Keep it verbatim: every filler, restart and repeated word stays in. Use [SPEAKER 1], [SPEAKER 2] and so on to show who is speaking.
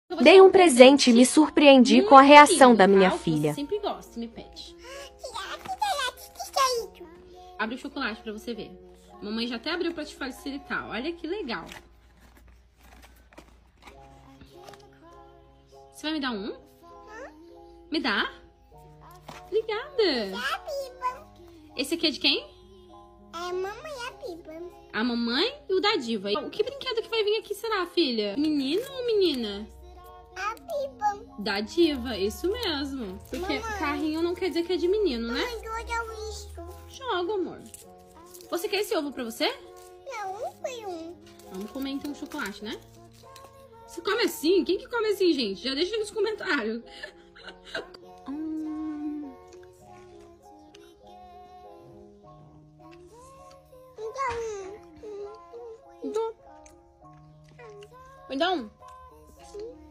[SPEAKER 1] Dei um presente e me surpreendi com a reação da minha filha.
[SPEAKER 2] Você sempre gosta, me pede. Abre o chocolate pra você ver. Mamãe já até abriu pra te facilitar. Olha que legal. Você vai me dar um? Me dá? Obrigada. Esse aqui é de quem?
[SPEAKER 3] É a mamãe e a Pipa.
[SPEAKER 2] A mamãe e o da Diva. O que brinquedo que vai vir aqui será, filha? Menino ou menina?
[SPEAKER 3] A Pipa.
[SPEAKER 2] Da Diva, isso mesmo. Porque
[SPEAKER 3] Mamãe.
[SPEAKER 2] carrinho não quer dizer que é de menino, né?
[SPEAKER 3] Mãe, joga o lixo.
[SPEAKER 2] Joga, amor. Você quer esse ovo pra você?
[SPEAKER 3] Não, um foi um.
[SPEAKER 2] Vamos comer então o chocolate, né? Você come assim? Quem que come assim, gente? Já deixa nos comentários. hum...
[SPEAKER 3] Então,
[SPEAKER 2] Então... Me dá um.